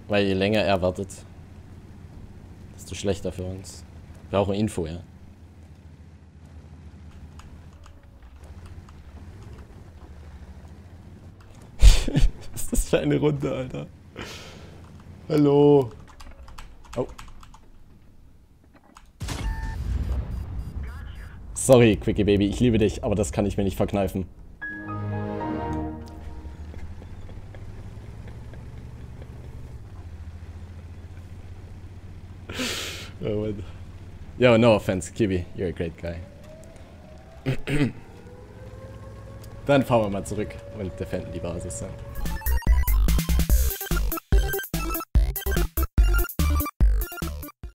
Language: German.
Weil je länger er wartet, desto schlechter für uns. Wir brauchen Info, ja. Was ist das für eine Runde, Alter? Hallo. Oh. Sorry, Quickie Baby, ich liebe dich, aber das kann ich mir nicht verkneifen. Oh Mann. Yo, no offense, Kiwi, you're a great guy. Dann fahren wir mal zurück und defenden die Basis dann.